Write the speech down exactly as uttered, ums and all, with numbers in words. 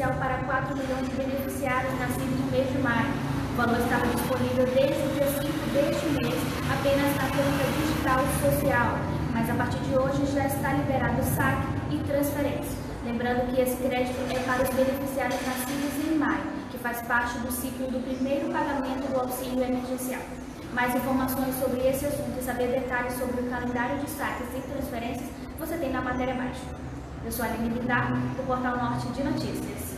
emergencial para quatro milhões de beneficiários nascidos no mês de maio. O valor estava disponível desde o dia cinco deste mês apenas na conta digital social, mas a partir de hoje já está liberado o saque e transferência. Lembrando que esse crédito é para os beneficiários nascidos em maio, que faz parte do ciclo do primeiro pagamento do auxílio emergencial. Mais informações sobre esse assunto e saber detalhes sobre o calendário de saques e transferências você tem na matéria abaixo. Eu sou a Aline Bindar, do Portal Norte de Notícias.